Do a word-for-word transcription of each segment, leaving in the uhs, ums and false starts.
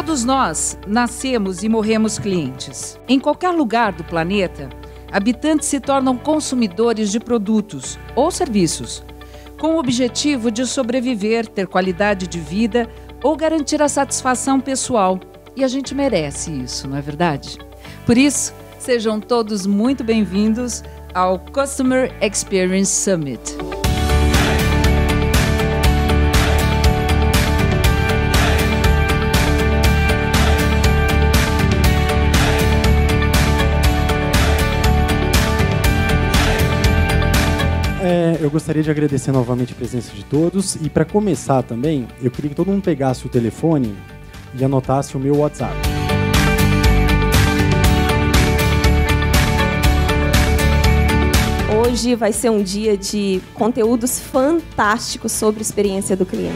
Todos nós nascemos e morremos clientes. Em qualquer lugar do planeta, habitantes se tornam consumidores de produtos ou serviços, com o objetivo de sobreviver, ter qualidade de vida ou garantir a satisfação pessoal. E a gente merece isso, não é verdade? Por isso, sejam todos muito bem-vindos ao Customer Experience Summit. É, eu gostaria de agradecer novamente a presença de todos e, para começar também, eu queria que todo mundo pegasse o telefone e anotasse o meu WhatsApp. Hoje vai ser um dia de conteúdos fantásticos sobre a experiência do cliente.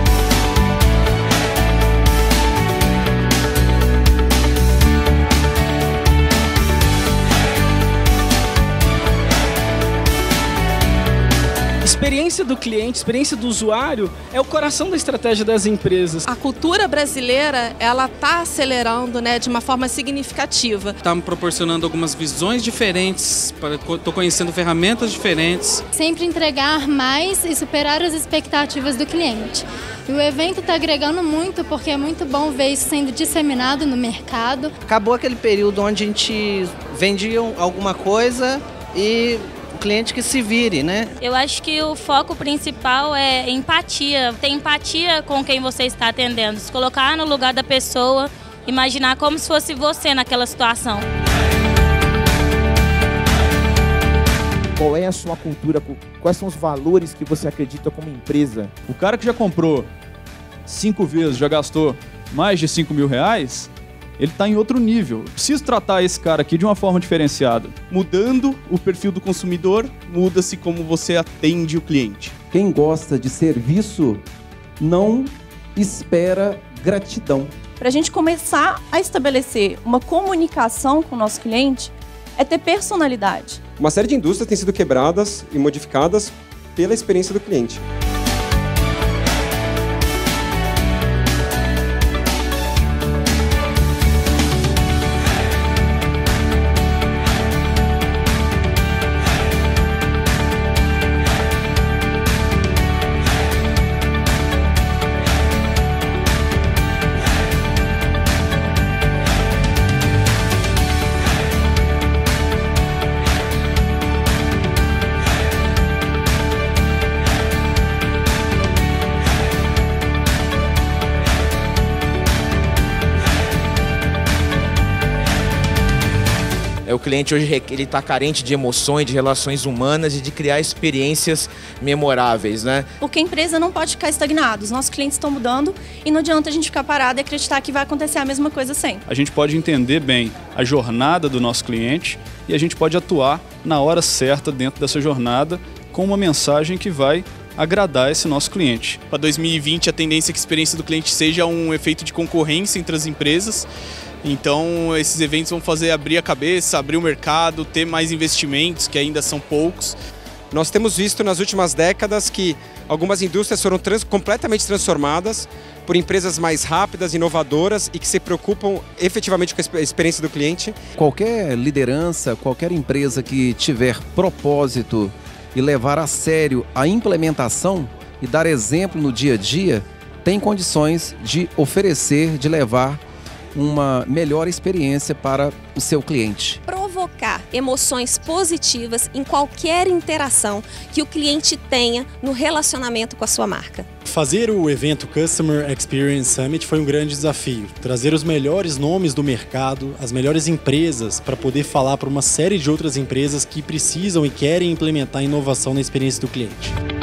Experiência do cliente, experiência do usuário é o coração da estratégia das empresas. A cultura brasileira, ela está acelerando, né, de uma forma significativa. Está me proporcionando algumas visões diferentes, estou conhecendo ferramentas diferentes. Sempre entregar mais e superar as expectativas do cliente. E o evento está agregando muito porque é muito bom ver isso sendo disseminado no mercado. Acabou aquele período onde a gente vendia alguma coisa e o cliente que se vire, né? Eu acho que o foco principal é empatia. Ter empatia com quem você está atendendo. Se colocar no lugar da pessoa, imaginar como se fosse você naquela situação. Qual é a sua cultura? Quais são os valores que você acredita como empresa? O cara que já comprou cinco vezes, já gastou mais de cinco mil reais, ele está em outro nível. Eu preciso tratar esse cara aqui de uma forma diferenciada. Mudando o perfil do consumidor, muda-se como você atende o cliente. Quem gosta de serviço não espera gratidão. Para a gente começar a estabelecer uma comunicação com o nosso cliente, é ter personalidade. Uma série de indústrias têm sido quebradas e modificadas pela experiência do cliente. O cliente hoje ele está carente de emoções, de relações humanas e de criar experiências memoráveis, né? Porque a empresa não pode ficar estagnada. Os nossos clientes estão mudando e não adianta a gente ficar parado e acreditar que vai acontecer a mesma coisa sempre. A gente pode entender bem a jornada do nosso cliente e a gente pode atuar na hora certa dentro dessa jornada com uma mensagem que vai agradar esse nosso cliente. Para dois mil e vinte, a tendência é que a experiência do cliente seja um efeito de concorrência entre as empresas. Então, esses eventos vão fazer abrir a cabeça, abrir o mercado, ter mais investimentos, que ainda são poucos. Nós temos visto nas últimas décadas que algumas indústrias foram trans, completamente transformadas por empresas mais rápidas, inovadoras e que se preocupam efetivamente com a experiência do cliente. Qualquer liderança, qualquer empresa que tiver propósito e levar a sério a implementação e dar exemplo no dia a dia, tem condições de oferecer, de levar uma melhor experiência para o seu cliente. Provocar emoções positivas em qualquer interação que o cliente tenha no relacionamento com a sua marca. Fazer o evento Customer Experience Summit foi um grande desafio. Trazer os melhores nomes do mercado, as melhores empresas, para poder falar para uma série de outras empresas que precisam e querem implementar inovação na experiência do cliente.